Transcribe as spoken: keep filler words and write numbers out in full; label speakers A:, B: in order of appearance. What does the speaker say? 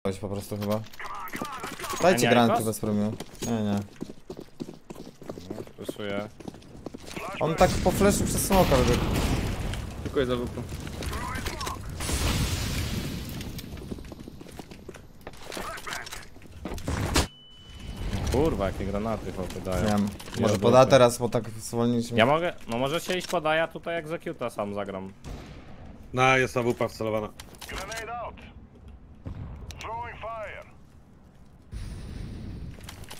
A: Chodź po prostu chyba. Dajcie granty bez problemu. Nie, nie.
B: Puszuję.
A: On tak po flashu przez smoka wybiegł.
C: Dziękuję za wuku.
B: Kurwa, jakie granaty chłopy dają.
A: Nie wiem.
B: Ja
A: Może
B: wiem.
A: poda teraz, bo tak zwolniliśmy.
B: Ja mogę, no może się iść poda, ja tutaj executa sam zagram.
D: No, jest A W P wcelowana.
E: Grenade out. Throwing fire.